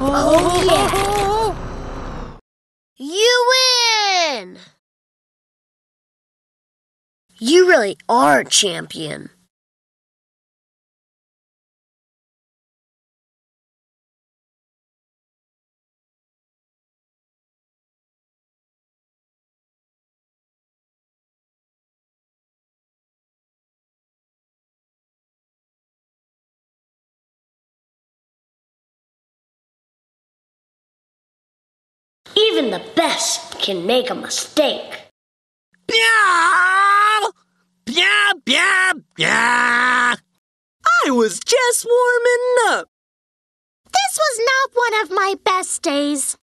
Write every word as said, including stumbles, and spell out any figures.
Oh, yeah! You win! You really are a champion. Even the best can make a mistake. Meow! Meow, meow, meow. I was just warming up. This was not one of my best days.